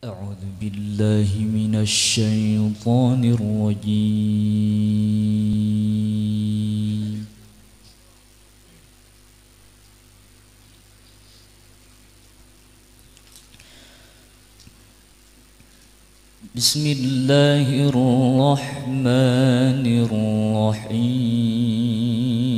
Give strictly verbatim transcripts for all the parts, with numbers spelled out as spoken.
أعوذ بالله من الشيطان الرجيم. بسم الله الرحمن الرحيم.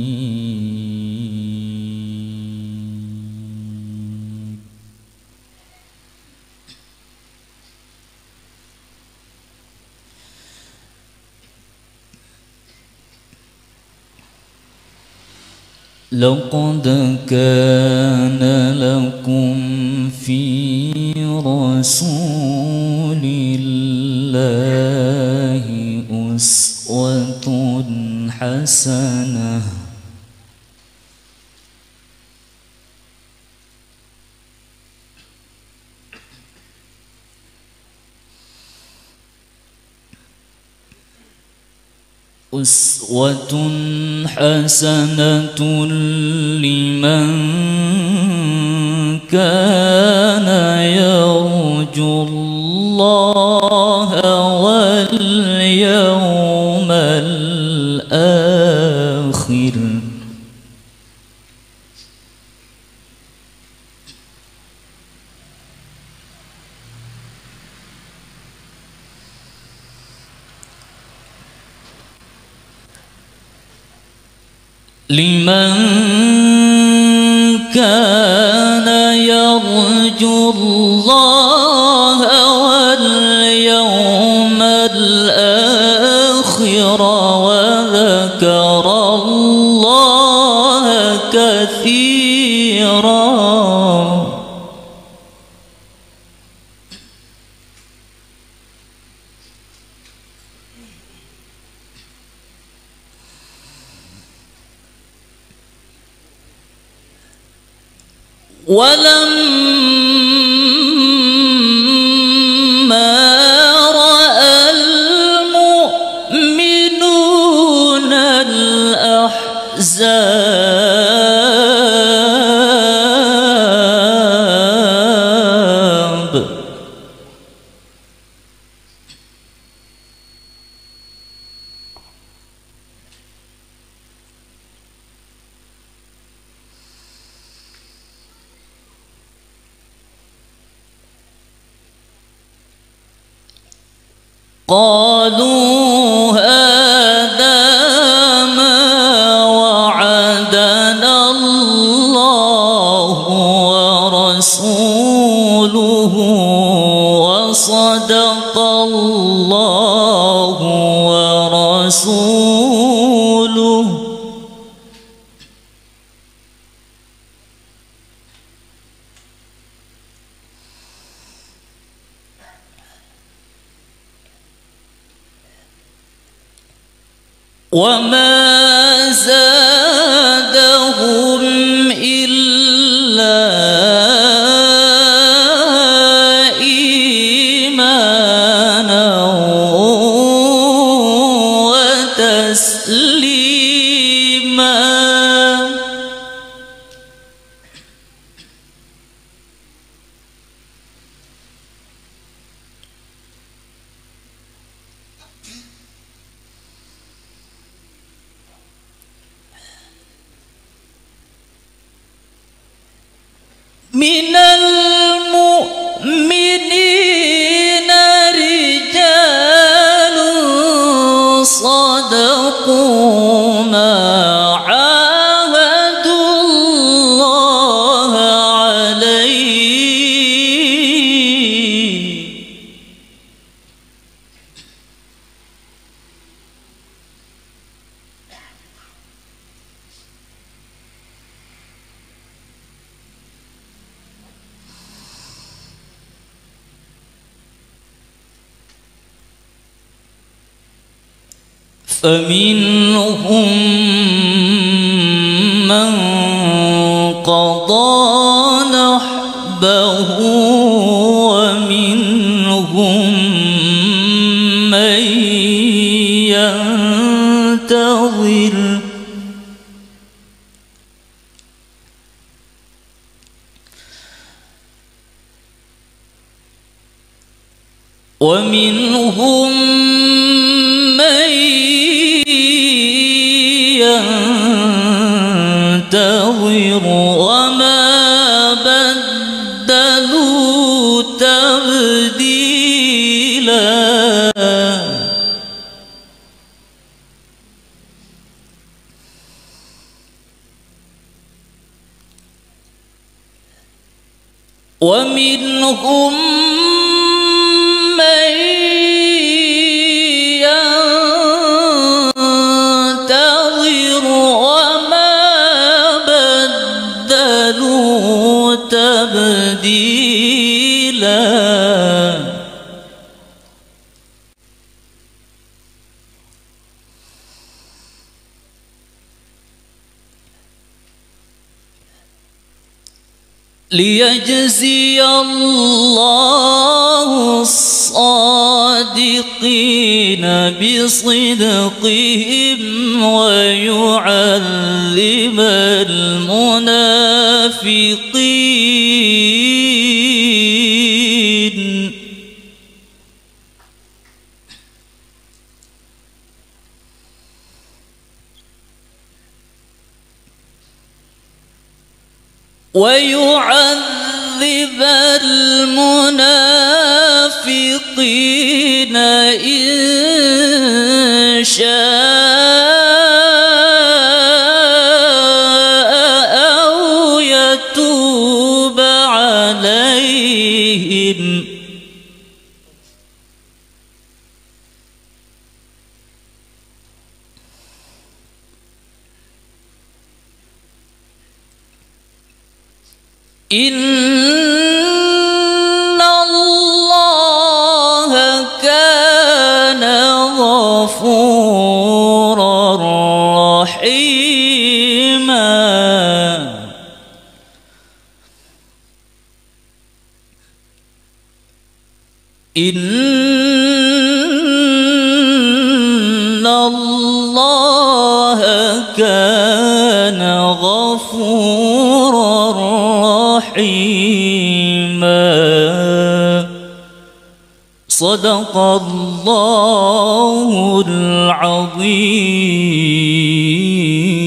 لقد كان لكم في رسول الله أسوة حسنة أسوة حسنة لمن كان يرجو الله واليوم الآخر لمن كان يرجو الله واليوم الآخر وذكر الله كثيرا. ولما رأى المؤمنون الأحزاب قالوا هذا ما وعدنا الله ورسوله وصدق الله ورسوله وما زادهم إلا إيمانا وتسليما. من المؤمنين رجال صدقوا ما عاهدوا الله عليه فمنهم من قضى نحبه ومنهم من ينتظر ومنهم من ينتظر وما بدلوا تبديلا. ومنهم من ينتظر وما بدلوا تبديلا. ليجزي الله الصادقين بصدقهم ويعذب المنافقين. ويعذب المنافقين إن شاء أو يتوب عليهم. إن الله كان غفورا رحيما. إن الله كان غفورا رحيما. صدق الله العظيم.